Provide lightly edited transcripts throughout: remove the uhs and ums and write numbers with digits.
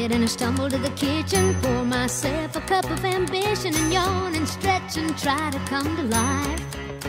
bed and I stumble to the kitchen, pour myself a cup of ambition and yawn and stretch and try to come to life.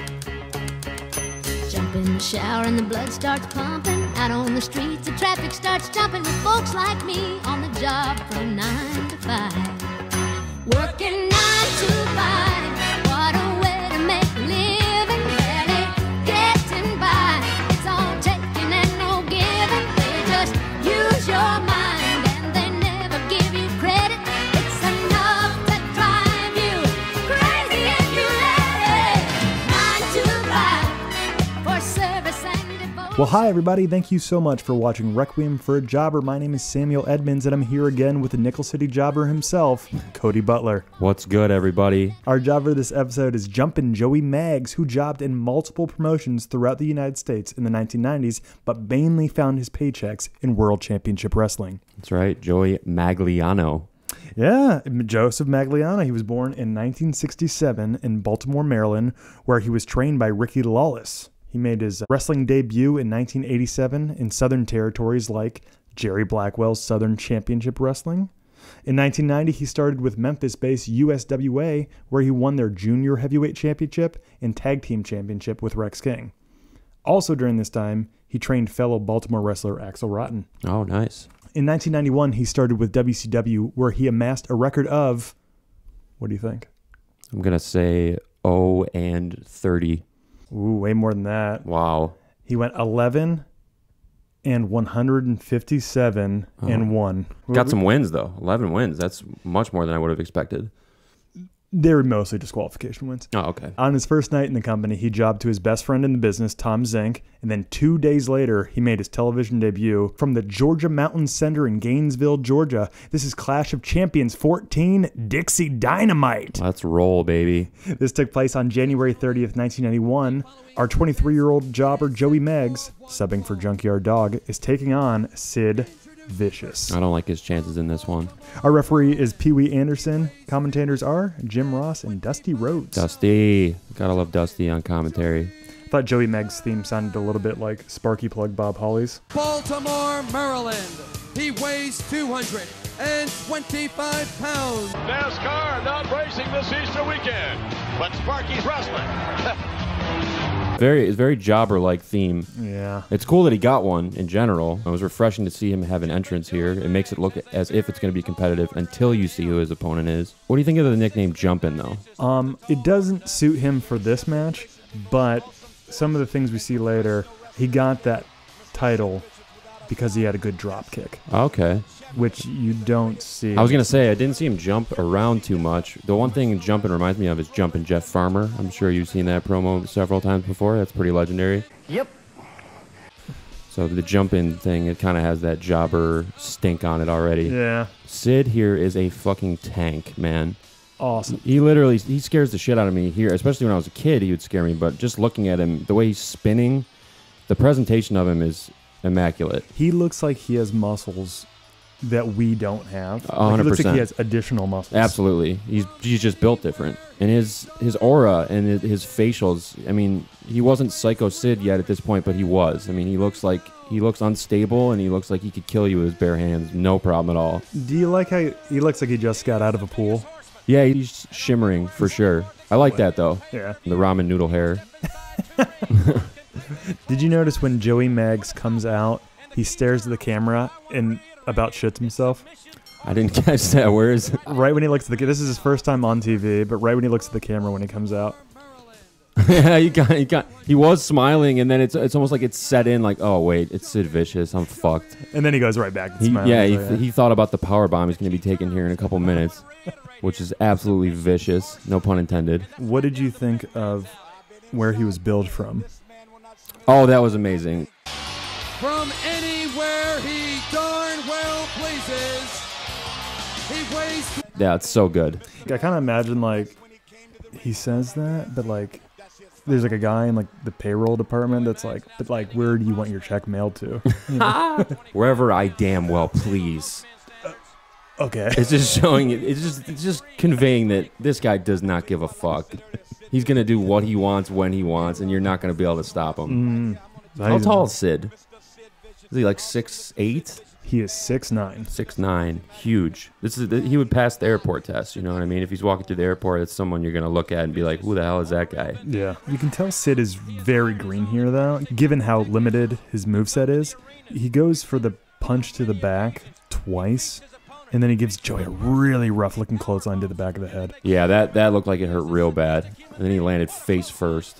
Jump in the shower and the blood starts pumping. Out on the streets, the traffic starts jumping with folks like me on the job from 9 to 5. Working 9 to 5, what a way to make a living, barely getting by. It's all taking and no giving. They just use your mind and they never give you credit. It's enough to drive you crazy if you let it. 9 to 5 for service and devotion. Well, hi everybody, thank you so much for watching Requiem for a Jobber. My name is Samuel Edmonds and I'm here again with the Nickel City Jobber himself, Cody Butler. What's good, everybody? Our jobber this episode is Jumpin' Joey Maggs, who jobbed in multiple promotions throughout the United States in the 1990s, but mainly found his paychecks in World Championship Wrestling. That's right, Joey Magliano. Yeah, Joseph Magliano. He was born in 1967 in Baltimore, Maryland, where he was trained by Ricky Lawless. He made his wrestling debut in 1987 in Southern territories like Jerry Blackwell's Southern Championship Wrestling. In 1990, he started with Memphis-based USWA, where he won their Junior Heavyweight Championship and Tag Team Championship with Rex King. Also during this time, he trained fellow Baltimore wrestler Axel Rotten. Oh, nice. In 1991, he started with WCW, where he amassed a record of, what do you think? I'm going to say 0-30. Ooh, way more than that. Wow. He went 11 and 157 and 1. Got some wins, though. 11 wins. That's much more than I would have expected. They were mostly disqualification wins. Oh, okay. On his first night in the company, he jobbed to his best friend in the business, Tom Zink, and then 2 days later, he made his television debut from the Georgia Mountain Center in Gainesville, Georgia. This is Clash of Champions 14, Dixie Dynamite. Let's roll, baby. This took place on January 30th, 1991. Our 23-year-old jobber, Joey Meggs, subbing for Junkyard Dog, is taking on Sid Vicious. I don't like his chances in this one. Our referee is Pee Wee Anderson. Commentators are Jim Ross and Dusty Rhodes. Dusty. Gotta love Dusty on commentary. I thought Joey Meggs' theme sounded a little bit like Sparky Plug Bob Holly's. Baltimore, Maryland. He weighs 225 pounds. NASCAR not racing this Easter weekend, but Sparky's wrestling. It's very jobber-like theme. Yeah. It's cool that he got one in general. It was refreshing to see him have an entrance here. It makes it look as if it's going to be competitive until you see who his opponent is. What do you think of the nickname Jumpin', though? It doesn't suit him for this match, but some of the things we see later, he got that title because he had a good drop kick, Okay. which you don't see. I was going to say, I didn't see him jump around too much. The one thing Jumpin' reminds me of is Jumpin' Jeff Farmer. I'm sure you've seen that promo several times before. That's pretty legendary. Yep. So the Jumpin' thing, it kind of has that jobber stink on it already. Yeah. Sid here is a fucking tank, man. Awesome. He scares the shit out of me here, especially when I was a kid. He would scare me, but just looking at him, the way he's spinning, the presentation of him is immaculate. He looks like he has muscles that we don't have. 100%. Like he looks like he has additional muscles. Absolutely. He's just built different. And his aura and his facials, I mean, he wasn't Psycho Sid yet at this point, but he was. I mean, he looks unstable and he looks like he could kill you with his bare hands. No problem at all. Do you like how he looks like he just got out of a pool? Yeah, he's shimmering for sure. I like that, though. Yeah. The ramen noodle hair. Did you notice when Joey Meggs comes out, he stares at the camera and about shits himself? I didn't catch that. Where is it? Right when he looks at this is his first time on TV, but right when he looks at the camera when he comes out. Yeah, he was smiling, and then it's almost like it's set in, like, oh wait, it's Sid Vicious, I'm fucked. And then he goes right back and smiles. He thought about the power bomb he's going to be taking here in a couple minutes, which is absolutely vicious, no pun intended. What did you think of where he was billed from? Oh, that was amazing. From anywhere he darn well pleases. He weighs. Yeah, it's so good. I kind of imagine like he says that, but like there's like a guy in like the payroll department that's like, but like, where do you want your check mailed to? You know? Wherever I damn well please. Okay. It's just showing it. It's just conveying that this guy does not give a fuck. He's gonna do what he wants when he wants, and you're not gonna be able to stop him. How tall is Sid? Is he like 6'8"? He is 6'9". 6'9", huge. He would pass the airport test. You know what I mean? If he's walking through the airport, it's someone you're gonna look at and be like, "Who the hell is that guy?" Yeah. You can tell Sid is very green here, though. Given how limited his moveset is, he goes for the punch to the back twice, and then he gives Joey a really rough-looking clothesline to the back of the head. Yeah, that looked like it hurt real bad. And then he landed face first.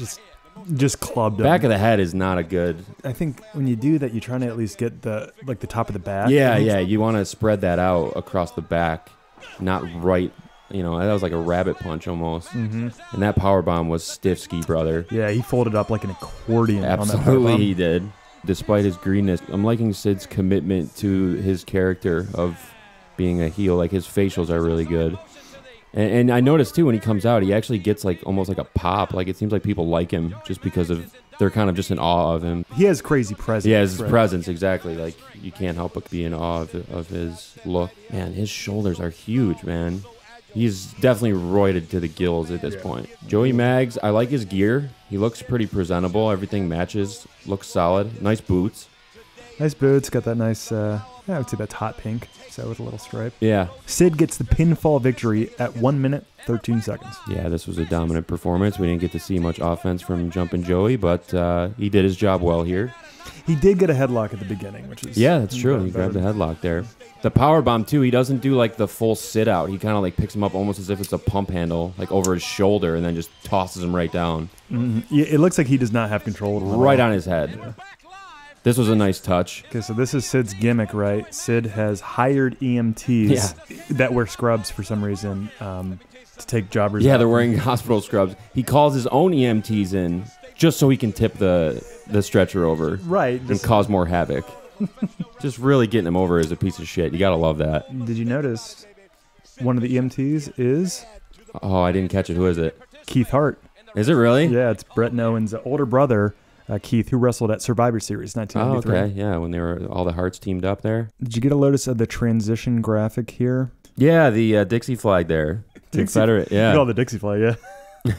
Just clubbed him. Back of the head is not a good. I think when you do that, you're trying to at least get the top of the back. Yeah. You want to spread that out across the back, not right. You know, that was like a rabbit punch almost. Mm-hmm. And that power bomb was stiff ski, brother. Yeah, he folded up like an accordion. Absolutely, on that powerbomb. he did. Despite his greenness, I'm liking Sid's commitment to his character of being a heel. Like, his facials are really good. And I noticed, too, when he comes out, he actually gets like almost like a pop. Like, it seems like people like him just because they're kind of just in awe of him. He has crazy presence. Yeah, his presence, exactly. Like, you can't help but be in awe of his look. Man, his shoulders are huge, man. He's definitely roided to the gills at this point. Joey Maggs, I like his gear. He looks pretty presentable. Everything matches. Looks solid. Nice boots. Nice boots. Got that nice, I would say that's hot pink. So with a little stripe. Yeah. Sid gets the pinfall victory at 1 minute, 13 seconds. Yeah, this was a dominant performance. We didn't get to see much offense from Jumpin' Joey, but he did his job well here. He did get a headlock at the beginning, which is... Yeah, that's true. He grabbed the headlock there. The powerbomb, too, he doesn't do like the full sit out. He kind of like picks him up almost as if it's a pump handle, like over his shoulder, and then just tosses him right down. Mm-hmm. Yeah, it looks like he does not have control of him. Right on his head. Yeah. This was a nice touch. Okay, so this is Sid's gimmick, right? Sid has hired EMTs that wear scrubs for some reason to take jobbers out. They're wearing hospital scrubs. He calls his own EMTs in just so he can tip the stretcher over. Right. And cause more havoc. Just really getting him over as a piece of shit. You gotta love that. Did you notice one of the EMTs is... Oh, I didn't catch it. Who is it? Keith Hart. Is it really? Yeah, it's Brett and Owen's older brother, Keith, who wrestled at Survivor Series 1993. Oh, okay. Yeah, when they were all the Hearts teamed up there. Did you get a notice of the transition graphic here? Yeah, the Dixie flag there. Confederate, yeah. Look at all the Dixie flag, yeah.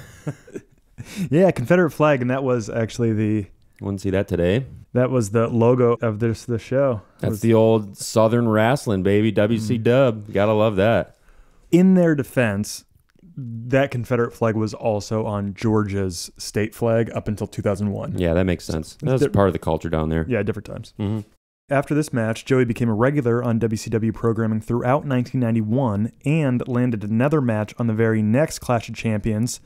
Yeah, Confederate flag, and that was actually the... Wouldn't see that today. That was the logo of the show. That's the old Southern wrestling, baby. WC Dub. Gotta love that. In their defense, that Confederate flag was also on Georgia's state flag up until 2001. Yeah, that makes sense. That's part of the culture down there. Yeah, different times. Mm-hmm. After this match, Joey became a regular on WCW programming throughout 1991 and landed another match on the very next Clash of Champions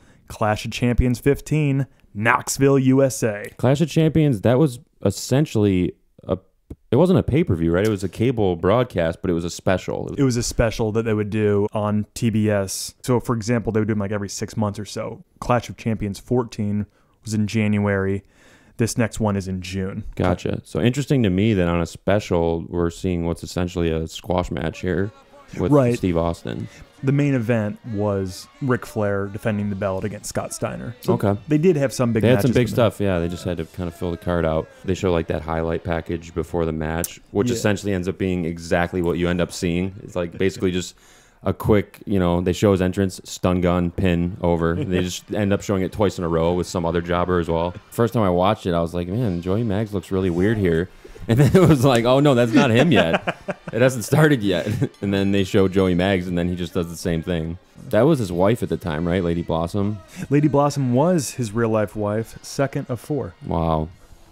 15, Knoxville, USA. Clash of Champions, that was essentially it wasn't a pay-per-view, right? It was a cable broadcast, but it was a special. It was a special that they would do on TBS. So, for example, they would do them like every 6 months or so. Clash of Champions 14 was in January. This next one is in June. Gotcha. So interesting to me that on a special, we're seeing what's essentially a squash match here with Steve Austin. The main event was Ric Flair defending the belt against Scott Steiner. So okay. They did have some big matches. They had matches some big stuff, yeah. They just had to kind of fill the card out. They show like that highlight package before the match, which essentially ends up being exactly what you end up seeing. It's like basically just a quick, they show his entrance, stun gun, pin, over. They just end up showing it twice in a row with some other jobber as well. First time I watched it, I was like, man, Joey Maggs looks really weird here. And then it was like, oh, no, that's not him yet. It hasn't started yet. And then they show Joey Maggs, and then he just does the same thing. That was his wife at the time, right? Lady Blossom? Lady Blossom was his real-life wife, second of 4. Wow.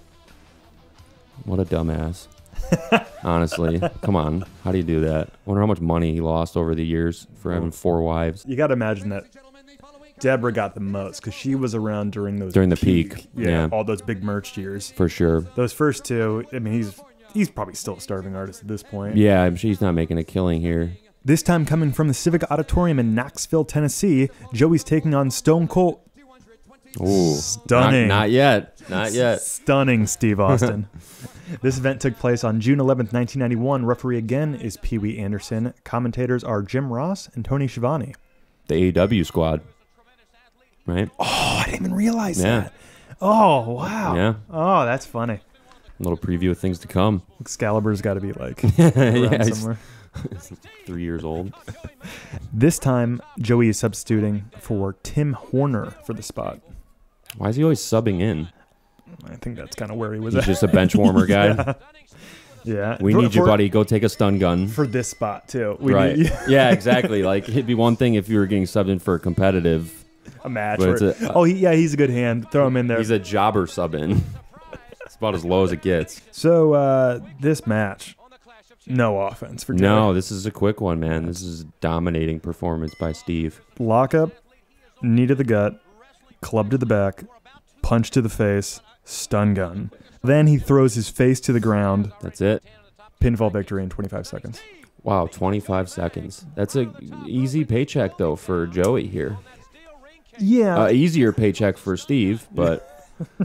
What a dumbass. Honestly. Come on. How do you do that? Wonder how much money he lost over the years for having 4 wives. You got to imagine that Deborah got the most because she was around during the peak. Yeah, all those big merch years. For sure. Those first 2, I mean, he's probably still a starving artist at this point. Yeah, I'm sure he's not making a killing here. This time coming from the Civic Auditorium in Knoxville, Tennessee, Joey's taking on Stone Cold. Ooh, stunning. Not yet. Not yet. Stunning Steve Austin. This event took place on June 11th, 1991. Referee again is Pee Wee Anderson. Commentators are Jim Ross and Tony Schiavone. The AEW squad. Right? Oh, I didn't even realize that. Oh, wow. Yeah. Oh, that's funny. A little preview of things to come. Excalibur's got to be like around somewhere. 3 years old. This time, Joey is substituting for Tim Horner for the spot. Why is he always subbing in? I think that's kind of where he was He's at. just a bench warmer guy. Yeah. Yeah. We need you, buddy. Go take a stun gun. For this spot, too. Right. Need Yeah, exactly. Like, it'd be one thing if you were getting subbed in for a competitive. a match. But Where, he's a good hand. Throw him in there. He's a jobber sub in. It's about as low as it gets. So, this match, no offense for Joey. No, this is a quick one, man. This is a dominating performance by Steve. Lockup, knee to the gut, club to the back, punch to the face, stun gun. Then he throws his face to the ground. That's it. Pinfall victory in 25 seconds. Wow, 25 seconds. That's a easy paycheck, though, for Joey here. Yeah. Easier paycheck for Steve, but...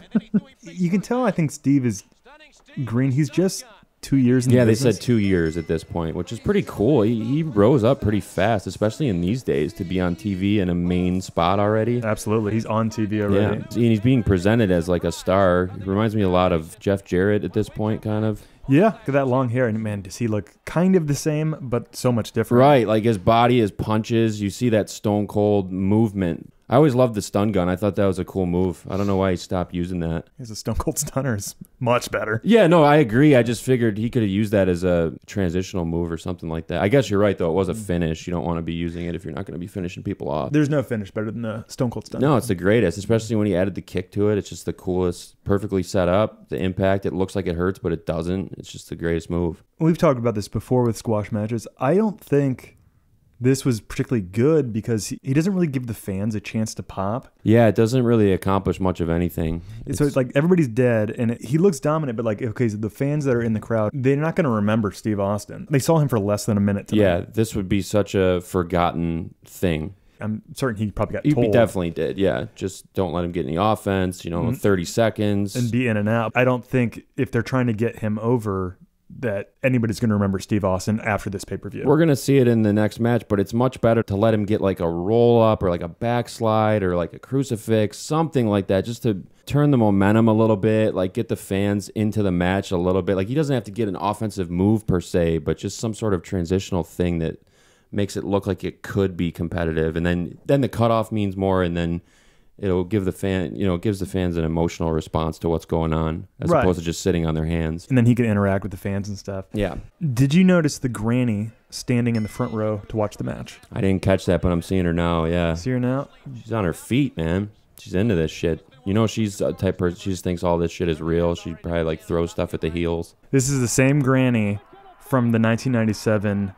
You can tell, I think Steve is green. He's just 2 years in the they business. said 2 years at this point, which is pretty cool. He rose up pretty fast, especially in these days, to be on TV in a main spot already. Absolutely. He's on TV Yeah, already. and he's being presented as like a star. He reminds me a lot of Jeff Jarrett at this point, kind of. Yeah, look at that long hair. And man, does he look kind of the same, but so much different. Right, like his body, his punches, you see that stone cold movement. I always loved the stun gun. I thought that was a cool move. I don't know why he stopped using that. He's a Stone Cold Stunner. Is much better. Yeah, no, I agree. I just figured he could have used that as a transitional move or something like that. I guess you're right, though. It was a finish. You don't want to be using it if you're not going to be finishing people off. There's no finish better than the Stone Cold Stunner. No, it's the greatest, especially when he added the kick to it. It's just the coolest, perfectly set up. The impact, it looks like it hurts, but it doesn't. It's just the greatest move. We've talked about this before with squash matches. I don't think this was particularly good because he doesn't really give the fans a chance to pop. Yeah, it doesn't really accomplish much of anything. So it's like everybody's dead and he looks dominant, but like, okay, so the fans that are in the crowd, they're not going to remember Steve Austin. They saw him for less than a minute tonight. Yeah, this would be such a forgotten thing. I'm certain he probably got He told. definitely did, yeah. Just don't let him get any offense, 30 seconds. And be in and out. I don't think if they're trying to get him over that anybody's going to remember Steve Austin after this pay-per-view. We're going to see it in the next match, but it's much better to let him get like a roll-up or like a backslide or like a crucifix, something like that, just to turn the momentum a little bit, like get the fans into the match a little bit. Like he doesn't have to get an offensive move per se, but just some sort of transitional thing that makes it look like it could be competitive. And then the cutoff means more, and then it'll give the gives the fans an emotional response to what's going on as opposed to just sitting on their hands. And then he can interact with the fans and stuff. Yeah. Did you notice the granny standing in the front row to watch the match? I didn't catch that, but I'm seeing her now. Yeah. See her now? She's on her feet, man. She's into this shit. She's a type person, she just thinks all this shit is real. She probably like throws stuff at the heels. This is the same granny from the 1997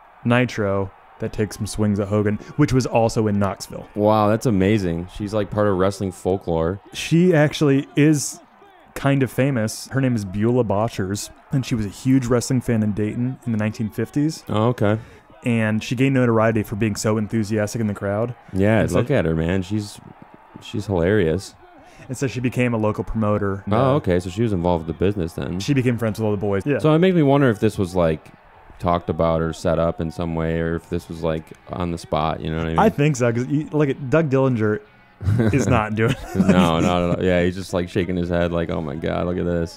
Nitro that takes some swings at Hogan, which was also in Knoxville. Wow, that's amazing. She's like part of wrestling folklore. She actually is kind of famous. Her name is Beulah Botchers, and she was a huge wrestling fan in Dayton in the 1950s. Oh, okay. And she gained notoriety for being so enthusiastic in the crowd. Yeah, And look at her, man. She's hilarious. And so she became a local promoter. Oh, okay. So she was involved with the business then. She became friends with all the boys. Yeah. So it makes me wonder if this was like talked about or set up in some way, or if this was like on the spot. You know what I mean? I think so, because look at Doug Dillinger is not doing it. No, not at all. Yeah, he's just like shaking his head like, oh my God, look at this.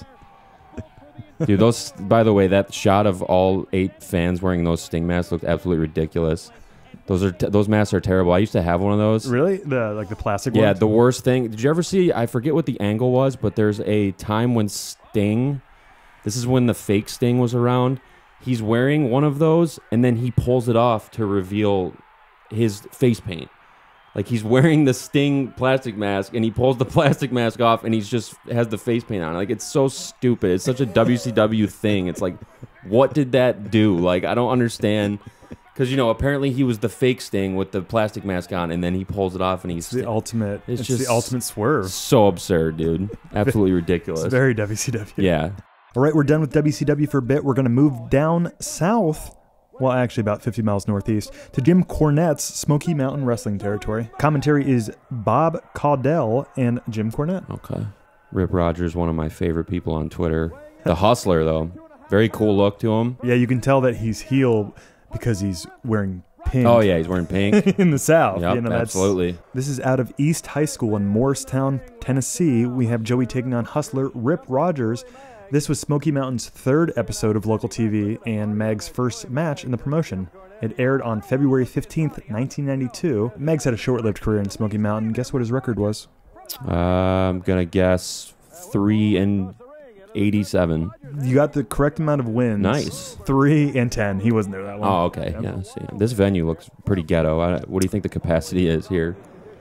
Dude, by the way, that shot of all 8 fans wearing those Sting masks looked absolutely ridiculous. Those masks are terrible. I used to have one of those. Really? The plastic Yeah, ones? the worst thing. Did you ever see, I forget what the angle was, but there's a time when Sting, this is when the fake Sting was around, he's wearing one of those, and then he pulls it off to reveal his face paint. Like, he's wearing the Sting plastic mask, and he pulls the plastic mask off, and he's just has the face paint on. Like, it's so stupid. It's such a WCW thing. It's like, what did that do? Like, I don't understand. Because, apparently he was the fake Sting with the plastic mask on, and then he pulls it off, and he's... It's the ultimate. It's It's just the ultimate swerve. so absurd, dude. Absolutely ridiculous. It's very WCW. Yeah. All right, we're done with WCW for a bit. We're going to move down south, well, actually about 50 miles northeast, to Jim Cornette's Smoky Mountain Wrestling territory. Commentary is Bob Caudell and Jim Cornette. Okay. Rip Rogers, one of my favorite people on Twitter. The Hustler, though. Very cool look to him. Yeah, you can tell that he's heel because he's wearing pink. Oh, yeah, he's wearing pink. In the South. Yep, absolutely. This is out of East High School in Morristown, Tennessee. We have Joey taking on Hustler Rip Rogers. This was Smoky Mountain's 3rd episode of local TV and Meg's first match in the promotion. It aired on February 15th, 1992. Meg's had a short-lived career in Smoky Mountain. Guess what his record was? I'm going to guess 3-2. 87. You got the correct amount of wins. Nice. 3 and 10. He wasn't there that long. Oh, okay. Yeah. See, this venue looks pretty ghetto. What do you think the capacity is here?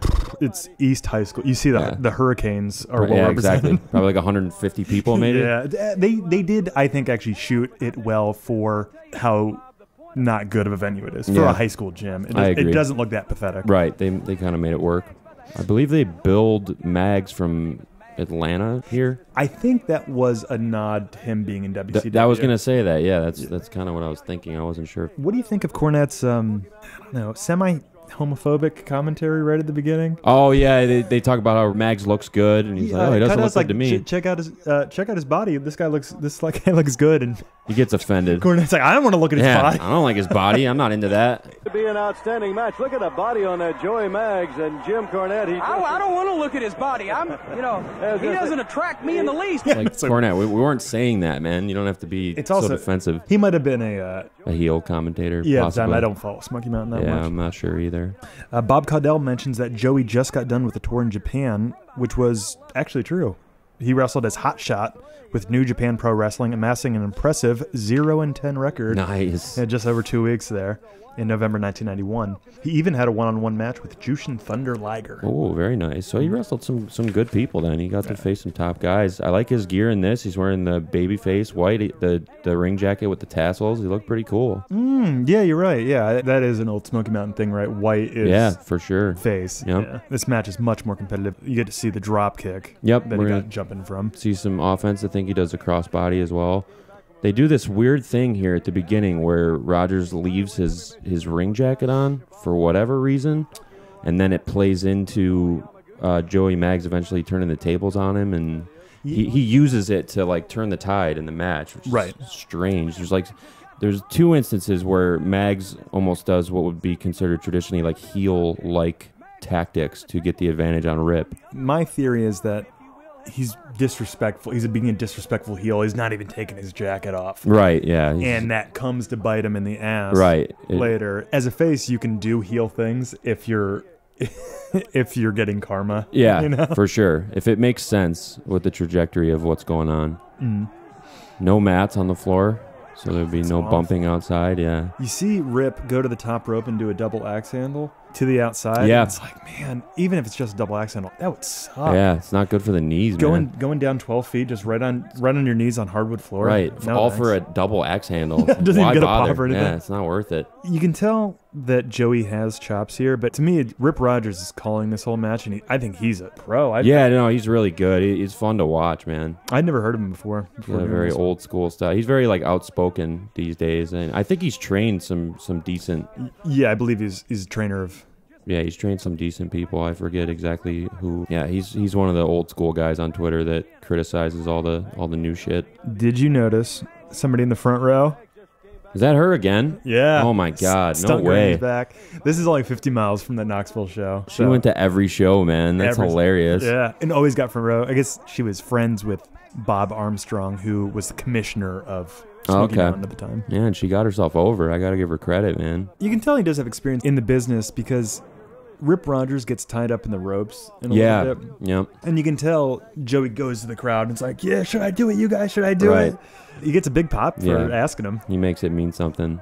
It's East High School. You see the Hurricanes are well Yeah, represented. exactly. Probably like 150 people, maybe. Yeah, they did, I think, actually shoot it well for how not good of a venue it is for a high school gym. I agree. It doesn't look that pathetic. Right. They kind of made it work. I believe they build mags from Atlanta here. I think that was a nod to him being in WCW. That was gonna say that. Yeah, that's kind of what I was thinking. I wasn't sure. What do you think of Cornette's, I don't know, semi-homophobic commentary right at the beginning? Oh yeah, they talk about how Mags looks good, and he's like, oh, he doesn't look good to me. Check out his body. This guy looks good, and He gets offended. Cornette's like, I don't want to look at his body. I don't like his body. I'm not into that. To be an outstanding match. Look at the body on that Joey Maggs and Jim Cornette. I don't want to look at his body. He doesn't attract me in the least. Like Cornette, we weren't saying that, man. You don't have to be so defensive. He might have been a heel commentator. Yeah, possibly. I don't follow Smoky Mountain that much. Yeah, I'm not sure either. Bob Caudell mentions that Joey just got done with a tour in Japan, which was actually true. He wrestled as Hot Shot with New Japan Pro Wrestling, amassing an impressive 0-10 record. Nice. In just over 2 weeks there in November 1991. He even had a one-on-one match with Jushin Thunder Liger. Oh, very nice. So he wrestled some good people then. He got to face some top guys. I like his gear in this. He's wearing the babyface white, the ring jacket with the tassels. He looked pretty cool. Yeah, you're right. Yeah, that is an old Smoky Mountain thing, right? White is for sure. Face. Yep. Yeah. This match is much more competitive. You get to see the drop kick that he got jumping from. See some offense. I think he does a crossbody as well. They do this weird thing here at the beginning where Rogers leaves his ring jacket on for whatever reason, and then it plays into Joey Maggs eventually turning the tables on him, and he uses it to like turn the tide in the match, which is strange. There's 2 instances where Maggs almost does what would be considered traditionally like heel-like tactics to get the advantage on Rip. My theory is that he's disrespectful. He's being a disrespectful heel. He's not even taking his jacket off. Right, yeah. And that comes to bite him in the ass later. As a face, you can do heel things if you're getting karma. Yeah, you know? For sure. If it makes sense with the trajectory of what's going on. No mats on the floor, so there'd be no bumping outside, yeah. You see Rip go to the top rope and do a double axe handle to the outside. Yeah. It's like, man, even if it's just a double axe handle, that would suck. Yeah, it's not good for the knees, man. Going down 12 feet, just right on your knees on hardwood floor. Right, No, for a double axe handle. Doesn't Why even get bother? a pop or anything. Yeah, it's not worth it. You can tell that Joey has chops here, but to me, Rip Rogers is calling this whole match, and I think he's a pro. He's really good. He's fun to watch, man. I'd never heard of him before. He's got a very old school style. He's very like outspoken these days, and I think he's trained some decent. Yeah, I believe he's a trainer of. Yeah, he's trained some decent people. I forget exactly who. Yeah, he's one of the old school guys on Twitter that criticizes all the new shit. Did you notice somebody in the front row? Is that her again? Yeah. Oh my God, no Stunt way. Granny's back. This is only 50 miles from the Knoxville show. She went to every show, man. That's hilarious. Yeah, and always got front row. I guess she was friends with Bob Armstrong, who was the commissioner of Smoky Mountain at the time. Yeah, and she got herself over. I got to give her credit, man. You can tell he does have experience in the business because Rip Rogers gets tied up in the ropes in a little bit. Yep. And you can tell Joey goes to the crowd and it's like, yeah, should I do it, you guys? Should I do it? He gets a big pop for asking him. He makes it mean something.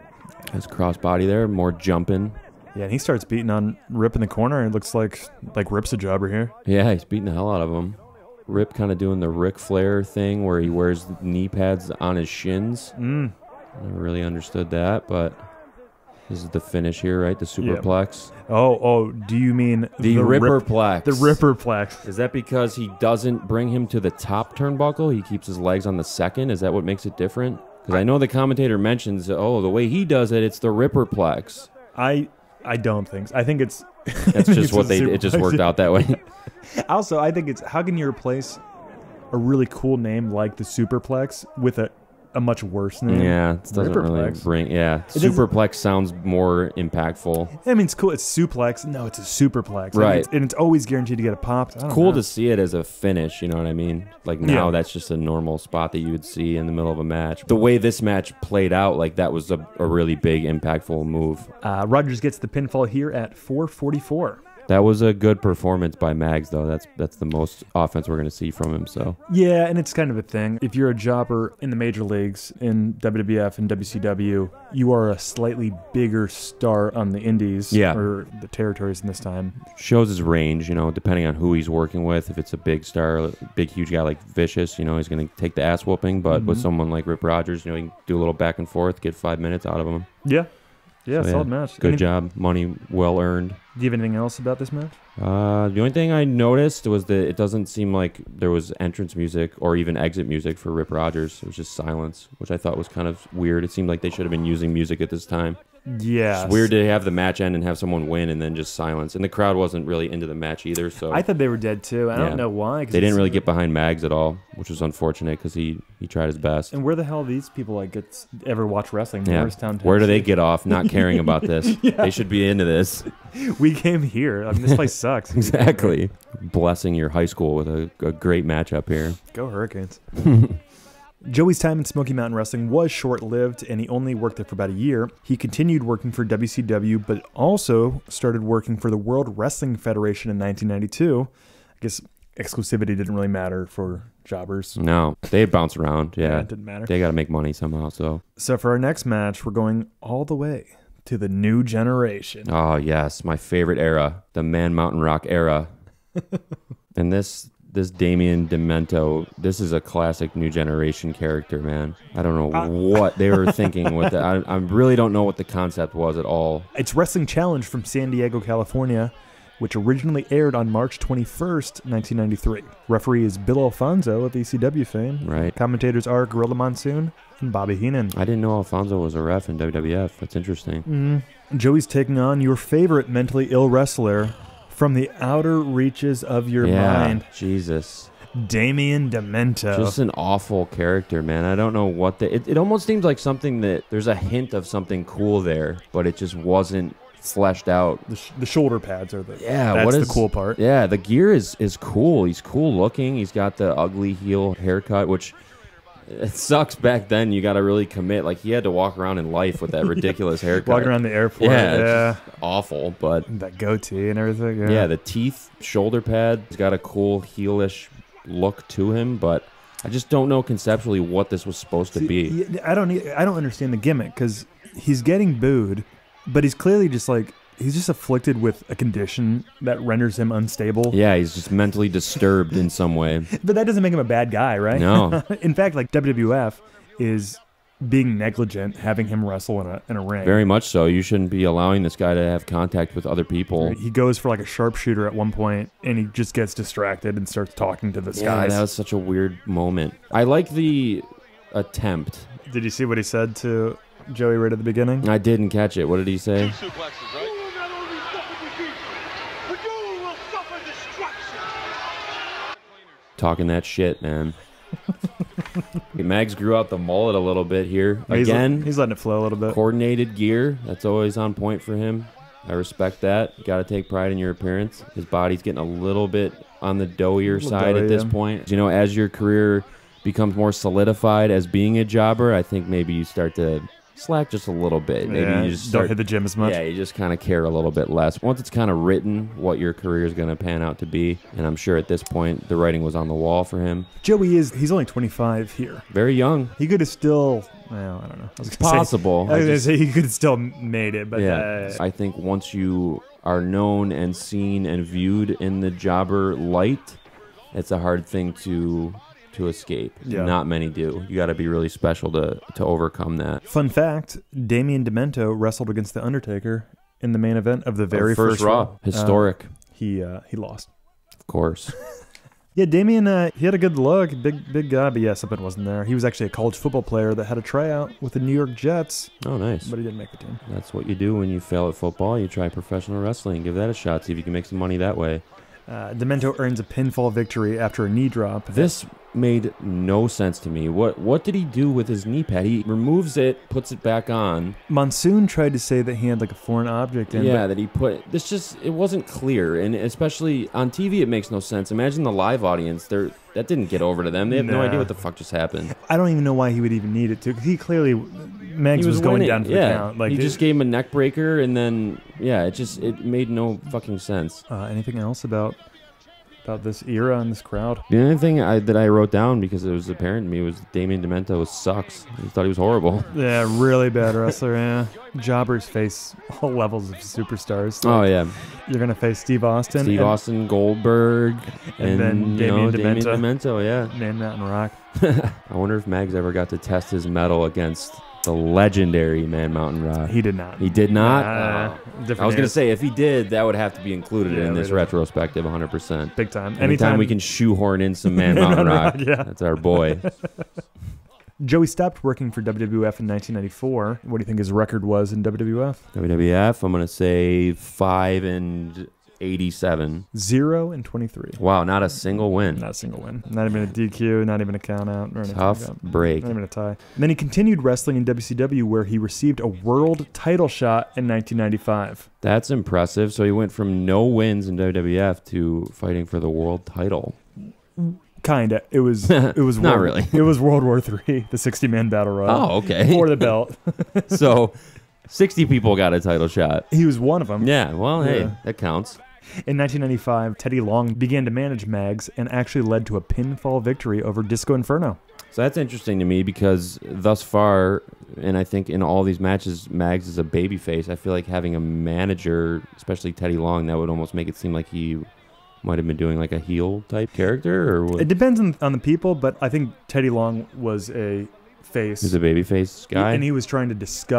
His crossbody there, more jumping. Yeah, and he starts beating on Rip in the corner, and it looks like Rip's a jobber here. Yeah, he's beating the hell out of him. Rip kind of doing the Ric Flair thing where he wears knee pads on his shins. I never really understood that, but this is the finish here, right? The superplex. Oh, do you mean the Ripperplex? The Ripperplex. Is that because he doesn't bring him to the top turnbuckle? He keeps his legs on the second? Is that what makes it different? Because I know the commentator mentions, the way he does it, it's the Ripperplex. I don't think so. I think it's... That's just what it just worked out that way. Also, I think it's, how can you replace a really cool name like the Superplex with a much worse name? Yeah, it doesn't really bring... Yeah, Superplex sounds more impactful. I mean, it's cool. It's suplex. No, it's a superplex. Right. And it's always guaranteed to get a pop. It's cool to see it as a finish, you know what I mean? Like now that's just a normal spot that you would see in the middle of a match. The way this match played out, like that was a really big, impactful move. Rogers gets the pinfall here at 4:44. That was a good performance by Mags, though. That's the most offense we're going to see from him. So Yeah, and it's kind of a thing. If you're a jobber in the major leagues, in WWF and WCW, you are a slightly bigger star on the indies or the territories in this time. shows his range, depending on who he's working with. If it's a big star, big, huge guy like Vicious, he's going to take the ass whooping. But with someone like Rip Rogers, he can do a little back and forth, get 5 minutes out of him. Yeah. Yeah, So, solid match. Good job. Money well earned. Do you have anything else about this match? The only thing I noticed was that it doesn't seem like there was entrance music or even exit music for Rip Rogers. It was just silence, which I thought was kind of weird. It seemed like they should have been using music at this time. Yeah. It's weird to have the match end and have someone win and then just silence. And the crowd wasn't really into the match either. So I thought they were dead too. I don't know why. 'Cause they didn't really get behind Mags at all, which was unfortunate because he tried his best. And where the hell these people ever watch wrestling? Yeah. Morristown, Where do they Tennessee? get off not caring about this? They should be into this. We came here. I mean, this place sucks. Exactly. Blessing your high school with a great matchup here. Go Hurricanes. Joey's time in Smoky Mountain Wrestling was short-lived, and he only worked there for about a year. He continued working for WCW, but also started working for the World Wrestling Federation in 1992. I guess exclusivity didn't really matter for jobbers. No, they bounce around. Yeah, it didn't matter. They got to make money somehow. So for our next match, we're going all the way to the New Generation. Oh, yes. My favorite era, the Man Mountain Rock era. And this Damien Demento, this is a classic New Generation character, man. I don't know what they were thinking with that. I really don't know what the concept was at all. It's Wrestling Challenge from San Diego, California, which originally aired on March 21st, 1993. Referee is Bill Alfonso of ECW fame. Right. Commentators are Gorilla Monsoon and Bobby Heenan. I didn't know Alfonso was a ref in WWF. That's interesting. Joey's taking on your favorite mentally ill wrestler from the outer reaches of your mind, Jesus. Damien Demento. Just an awful character, man. I don't know what it almost seems like something that there's a hint of something cool there, but it just wasn't fleshed out. The shoulder pads are that's what is the cool part. Yeah, the gear is cool. He's cool looking. He's got the ugly heel haircut, which it sucks back then. You got to really commit. Like, he had to walk around in life with that ridiculous haircut. Walking around the airport. Yeah. It's just awful, but that goatee and everything. Yeah, the teeth, shoulder pad. He's got a cool heelish look to him, but I just don't know conceptually what this was supposed to be. I don't understand the gimmick because he's getting booed, but he's clearly just he's just afflicted with a condition that renders him unstable. Yeah, he's just mentally disturbed in some way. But that doesn't make him a bad guy, right? No. In fact, WWF is being negligent having him wrestle in a ring. Very much so. You shouldn't be allowing this guy to have contact with other people. He goes for a sharpshooter at one point, and he just gets distracted and starts talking to this guy. Yeah, that was such a weird moment. I like the attempt. Did you see what he said to Joey right at the beginning? I didn't catch it. What did he say? Talking that shit, man. Mags grew out the mullet a little bit here. Again, he's letting it flow a little bit. Coordinated gear. That's always on point for him. I respect that. You got to take pride in your appearance. His body's getting a little bit on the doughier side at this point. As your career becomes more solidified as being a jobber, I think maybe you start to slack just a little bit. Maybe you just don't hit the gym as much. Yeah, you just kind of care a little bit less. Once it's kind of written what your career is going to pan out to be, and I'm sure at this point the writing was on the wall for him. Joey he's only 25 here. Very young. He could have still, well, I don't know. It's possible. I was going to say he could have still made it, but I think once you are known and seen and viewed in the jobber light, it's a hard thing to escape. Yeah. Not many do. You got to be really special to overcome that. Fun fact, Damien Demento wrestled against The Undertaker in the main event of the very first Raw. Historic. He lost. Of course. Yeah, Damien, he had a good look, big guy, but yeah, something wasn't there. He was actually a college football player that had a tryout with the New York Jets. Oh, nice. But he didn't make the team. That's what you do when you fail at football. You try professional wrestling. Give that a shot. See if you can make some money that way. Demento earns a pinfall victory after a knee drop. This made no sense to me. What did he do with his knee pad? He removes it, puts it back on. Monsoon tried to say that he had like a foreign object in. Yeah, that he put. This just, it wasn't clear, and especially on TV, it makes no sense. Imagine the live audience. That didn't get over to them. They have no idea what the fuck just happened. I don't even know why he would even need it to. 'Cause he clearly, Megs was going winning. down for the count. Like he just gave him a neck breaker, and then it made no fucking sense. Anything else about this era and this crowd? The only thing that I wrote down, because it was apparent to me, was Damien Demento sucks. I thought he was horrible. Yeah, really bad wrestler. Yeah, jobbers face all levels of superstars. Oh yeah, you're gonna face Steve Austin, Austin, Goldberg, and then Damien Demento. Yeah, Man Mountain Rock. I wonder if Mags ever got to test his mettle against the legendary Man Mountain Rock. He did not. He did not? I was going to say, if he did, that would have to be included in this retrospective 100%. Big time. Anytime we can shoehorn in some Man Mountain Rock, that's our boy. Joey stopped working for WWF in 1994. What do you think his record was in WWF? WWF, I'm going to say 5-87. 0-23. Wow, not a single win. Not a single win. Not even a DQ, not even a count out. Or anything Tough like break. Not even a tie. And then he continued wrestling in WCW, where he received a world title shot in 1995. That's impressive. So he went from no wins in WWF to fighting for the world title. Kinda. It was not really. It was World War III, the 60-man battle royal. Oh, okay. For the belt. So 60 people got a title shot. He was one of them. Yeah, well, hey, that counts. In 1995, Teddy Long began to manage Mags and actually led to a pinfall victory over Disco Inferno. So that's interesting to me, because thus far, and I think in all these matches, Mags is a babyface. I feel like having a manager, especially Teddy Long, that would almost make it seem like he might have been doing like a heel type character, or what? It depends on the people, but I think Teddy Long was a face. He's a babyface guy, and he was trying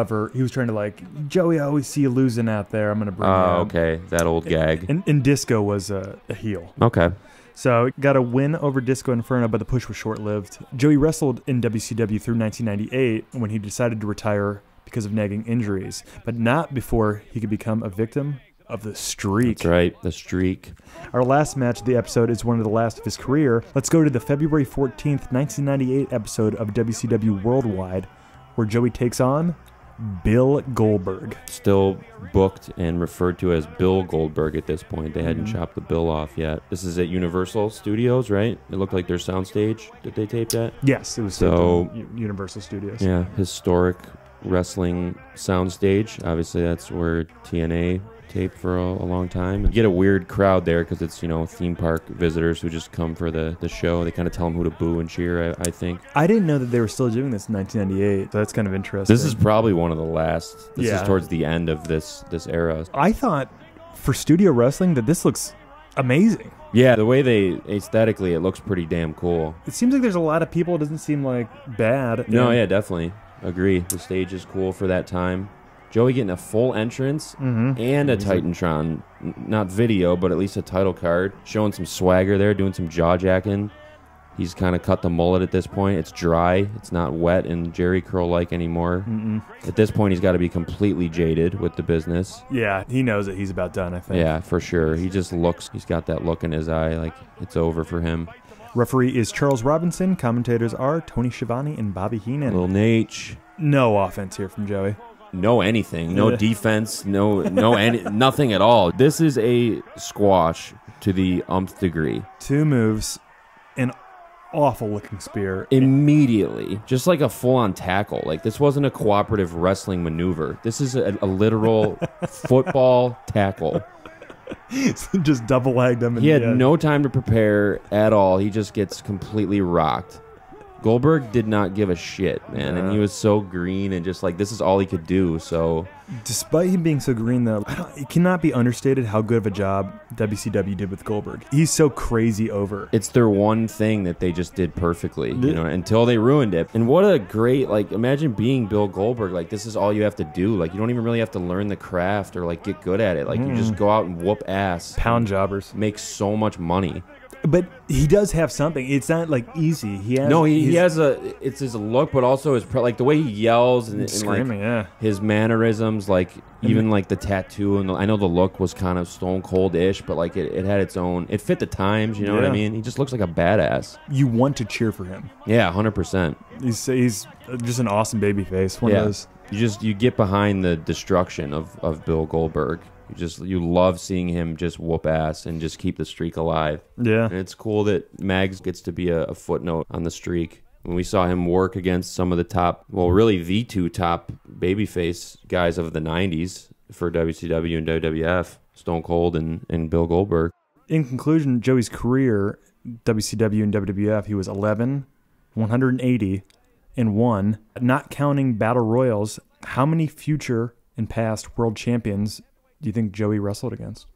to like, Joey, I always see you losing out there. I'm gonna bring you. Oh, okay, that old gag. And Disco was a heel. Okay. So got a win over Disco Inferno, but the push was short-lived. Joey wrestled in WCW through 1998 when he decided to retire because of nagging injuries, but not before he could become a victim of the streak. That's right, the streak. Our last match of the episode is one of the last of his career. Let's go to the February 14th, 1998 episode of WCW Worldwide, where Joey takes on Bill Goldberg. Still booked and referred to as Bill Goldberg at this point. They hadn't chopped the bill off yet. This is at Universal Studios, right? It looked like their soundstage. Did they tape that? Yes, it was Universal Studios. Yeah, historic wrestling soundstage. Obviously, that's where TNA taped for a long time. You get a weird crowd there because it's, theme park visitors who just come for the show. They kind of tell them who to boo and cheer, I think. I didn't know that they were still doing this in 1998, so that's kind of interesting. This is probably one of the last. This is towards the end of this era. I thought for studio wrestling that this looks amazing. Yeah, the way aesthetically, it looks pretty damn cool. It seems like there's a lot of people. It doesn't seem like bad. No, yeah, definitely. Agree. The stage is cool for that time. Joey getting a full entrance and a Titantron, not video, but at least a title card, showing some swagger there, doing some jaw jacking. He's kind of cut the mullet at this point. It's dry. It's not wet and Jerry Curl-like anymore. At this point, he's got to be completely jaded with the business. Yeah, he knows that he's about done, I think. Yeah, for sure. He just looks, he's got that look in his eye like it's over for him. Referee is Charles Robinson. Commentators are Tony Schiavone and Bobby Heenan. Little Nate. No offense here from Joey. No anything. No defense. Nothing at all. This is a squash to the umpth degree. 2 moves, an awful looking spear. Immediately. Just like a full-on tackle. Like, this wasn't a cooperative wrestling maneuver. This is a literal football tackle. Just double-legged him. He had no time to prepare at all. He just gets completely rocked. Goldberg did not give a shit, man, and he was so green and just like, this is all he could do, so... Despite him being so green, though, it cannot be understated how good of a job WCW did with Goldberg. He's so crazy over. It's their one thing that they just did perfectly, until they ruined it. And what a great, imagine being Bill Goldberg. Like, this is all you have to do. Like, you don't even really have to learn the craft or, get good at it. Like, you just go out and whoop ass. Pound jobbers. Make so much money. But he does have something. It's not like easy. He has he has it's his look, but also his like the way he yells and screaming. Like his mannerisms, like even like the tattoo. And I know the look was kind of Stone Cold-ish, but like it had its own. It fit the times. You know what I mean? He just looks like a badass. You want to cheer for him. Yeah, 100%. He's just an awesome babyface. One of those. You get behind the destruction of Bill Goldberg. You love seeing him just whoop ass and just keep the streak alive. Yeah. And it's cool that Mags gets to be a footnote on the streak. When we saw him work against some of the top, well, really the two top babyface guys of the 90s for WCW and WWF, Stone Cold and Bill Goldberg. In conclusion, Joey's career, WCW and WWF, he was 11, 180, and 1. Not counting Battle Royals, how many future and past world champions do you think Joey wrestled against?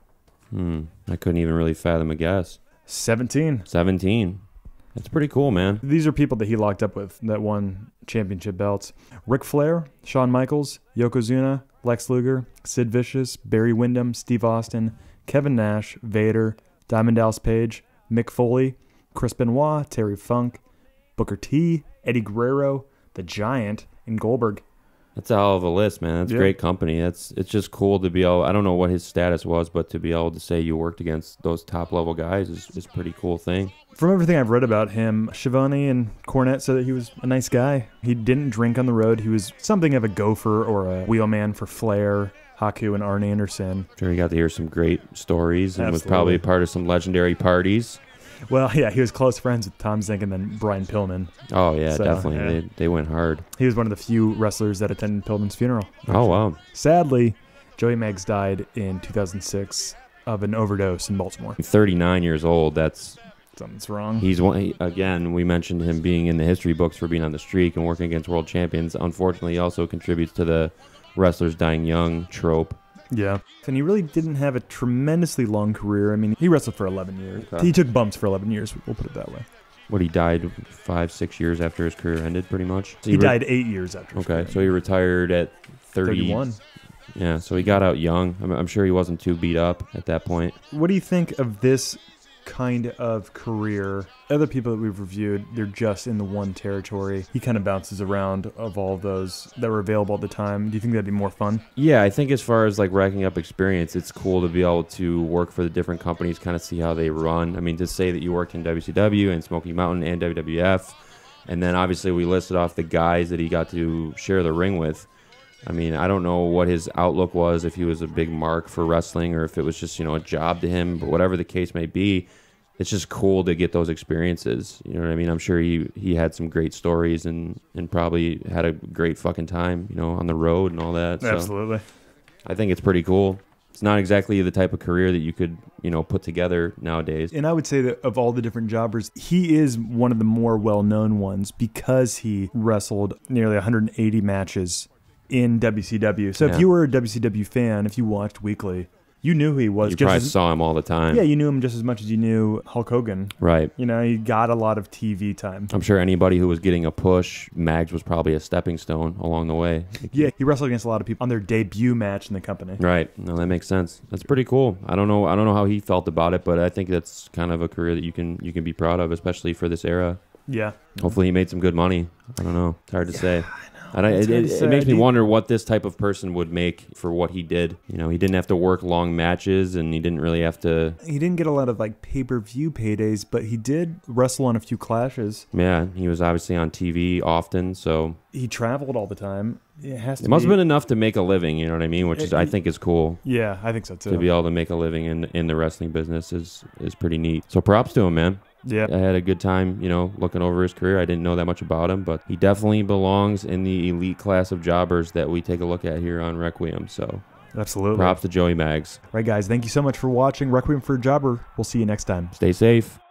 I couldn't even really fathom a guess. 17. 17. That's pretty cool, man. These are people that he locked up with that won championship belts. Ric Flair, Shawn Michaels, Yokozuna, Lex Luger, Sid Vicious, Barry Windham, Steve Austin, Kevin Nash, Vader, Diamond Dallas Page, Mick Foley, Chris Benoit, Terry Funk, Booker T, Eddie Guerrero, The Giant, and Goldberg. That's a hell of a list, man. That's great company. It's just cool to be able. I don't know what his status was, but to be able to say you worked against those top level guys is a pretty cool thing. From everything I've read about him, Schiavone and Cornette said that he was a nice guy. He didn't drink on the road. He was something of a gopher or a wheelman for Flair, Haku, and Arn Anderson. Sure, he got to hear some great stories and Absolutely. was probably a part of some legendary parties. Well, yeah, he was close friends with Tom Zink and then Brian Pillman. Oh, yeah, So, definitely. yeah. They went hard. He was one of the few wrestlers that attended Pillman's funeral. Oh, wow. Sadly, Joey Maggs died in 2006 of an overdose in Baltimore. 39 years old. That's Something's wrong. He's one, again, we mentioned him being in the history books for being on the streak and working against world champions. Unfortunately, he also contributes to the wrestlers dying young trope. Yeah. And he really didn't have a tremendously long career. I mean, he wrestled for 11 years. Okay. He took bumps for 11 years, we'll put it that way. What, he died 5-6 years after his career ended, pretty much? So He died 8 years after his Okay, career. so he retired at 31. Yeah, so he got out young. I'm sure he wasn't too beat up at that point. What do you think of this kind of career? Other people that we've reviewed, they're just in the one territory. He kind of bounces around of all of those that were available at the time. Do you think that'd be more fun? Yeah, I think as far as like racking up experience, it's cool to be able to work for the different companies, kind of see how they run. I mean, to say that you worked in WCW and Smoky Mountain and WWF, and then obviously we listed off the guys that he got to share the ring with. I mean, I don't know what his outlook was, if he was a big mark for wrestling or if it was just, a job to him, but whatever the case may be, it's just cool to get those experiences. You know what I mean? I'm sure he had some great stories and probably had a great fucking time, on the road and all that. So Absolutely. I think it's pretty cool. It's not exactly the type of career that you could, put together nowadays. And I would say that of all the different jobbers, he is one of the more well-known ones because he wrestled nearly 180 matches in WCW. So if you were a WCW fan, if you watched weekly, you knew who he was. You probably saw him all the time. Yeah, you knew him just as much as you knew Hulk Hogan. Right. He got a lot of TV time. I'm sure anybody who was getting a push, Mags was probably a stepping stone along the way. Yeah, he wrestled against a lot of people on their debut match in the company. Right. No, that makes sense. That's pretty cool. I don't know how he felt about it, but I think that's kind of a career that you can be proud of, especially for this era. Yeah. Hopefully he made some good money. I don't know. It's hard to say. It makes me say. wonder what this type of person would make for what he did. He didn't have to work long matches, and he didn't really have to. He didn't get a lot of pay-per-view paydays, but he did wrestle on a few clashes. Yeah, he was obviously on TV often, so He traveled all the time. It must have been enough to make a living. You know what I mean? Which is, I think, is cool. Yeah, I think so too. To be able to make a living in the wrestling business is pretty neat. So props to him, man. Yeah. I had a good time, looking over his career. I didn't know that much about him, but he definitely belongs in the elite class of jobbers that we take a look at here on Requiem. So Absolutely. props to Joey Mags. Right, guys. Thank you so much for watching Requiem for a Jobber. We'll see you next time. Stay safe.